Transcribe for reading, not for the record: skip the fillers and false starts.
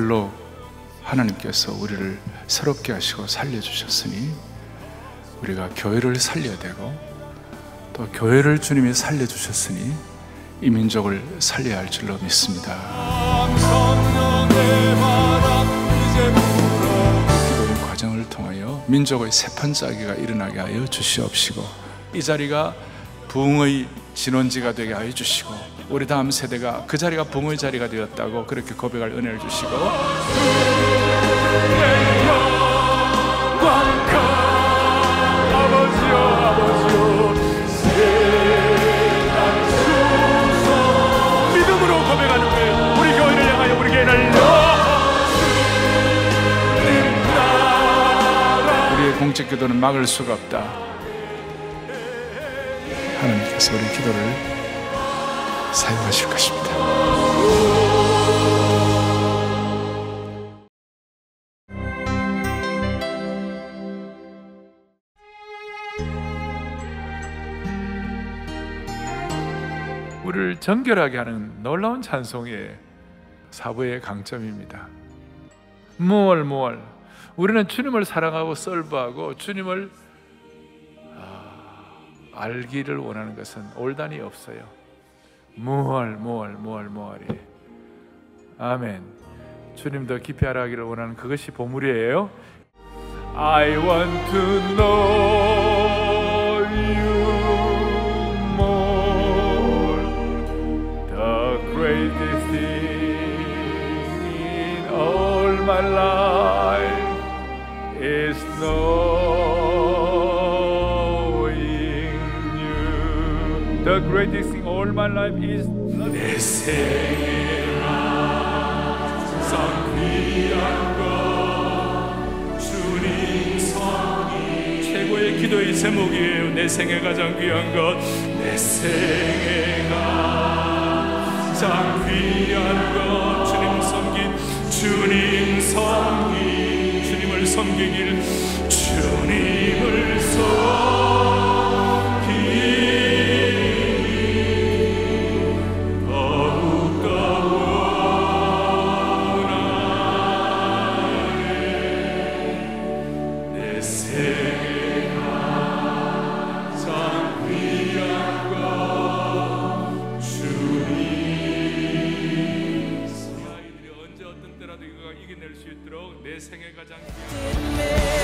그걸로 하나님께서 우리를 새롭게 하시고 살려주셨으니 우리가 교회를 살려야 되고, 또 교회를 주님이 살려주셨으니 이 민족을 살려야 할 줄로 믿습니다. 기도의 과정을 통하여 민족의 세판짜기가 일어나게 하여 주시옵시고, 이 자리가 부흥의 진원지가 되게 하여 주시고, 우리 다음 세대가 그 자리가 부흥의 자리가 되었다고 그렇게 고백할 은혜를 주시고, 믿음으로 고백하는 거예요. 우리 교회를 향하여, 우리 교회를 우리의 공적 기도는 막을 수가 없다. 하나님께서 우리 기도를 사용하실 것입니다. 우리를 정결하게 하는 놀라운 찬송의 사부의 강점입니다. 무얼 우리는 주님을 사랑하고 설부하고 주님을 알기를 원하는 것은 올단이 없어요. 무얼이. 아멘. 주님 더 깊이 알아가기를 원하는 그것이 보물이에요. I want to know you more. The greatest thing in all my life is knowing you. The greatest thing in all my life is 내 생애가 가장 귀한 것 주님 성이 최고의 기도의 제목이에요. 내 생애 가장 귀한 것, 내 생애가 가장 귀한 것 주님 섬긴, 주님 섬긴, 주님을 섬기길, 주님을 이겨낼 수 있도록 내 생애 가장 귀한